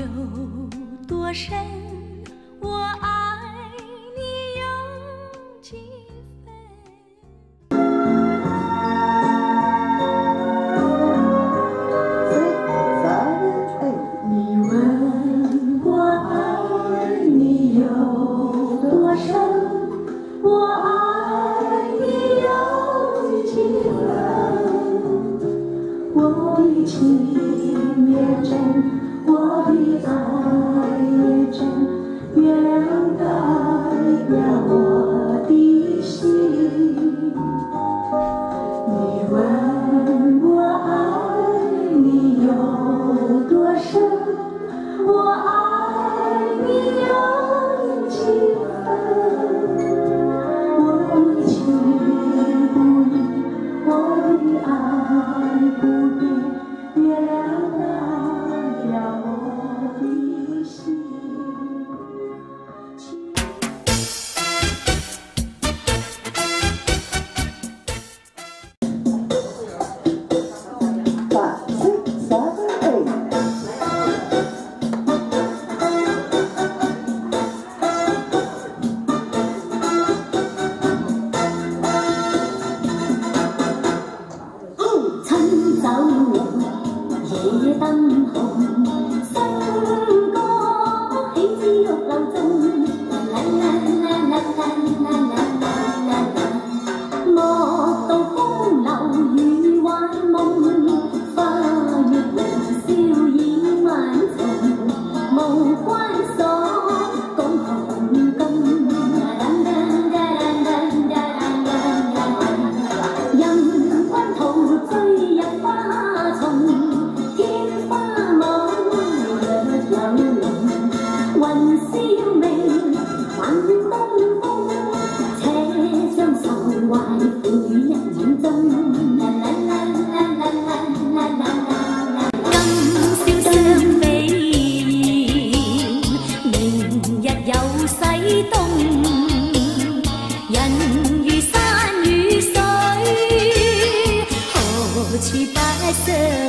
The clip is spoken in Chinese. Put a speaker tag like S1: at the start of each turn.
S1: 有多深，我爱你有几分。
S2: 你问我爱你有多深，我爱你有几分？我的情也真，我的爱也真，月亮代表我的心。你问我爱你有多深，我爱你有几分？我的情不移，我的爱不变，月亮代表我的心。夜燈紅，笙歌起之玉樓中，啦啦啦啦啦啦啦啦，莫道風流如幻夢，花月紅消已萬重，無關鎖講紅金，任君陶醉入花叢。雲霄明，晚東風，且將愁懷付於一眼中。今宵相飛燕，明日又西東。人如山與水，何處不相？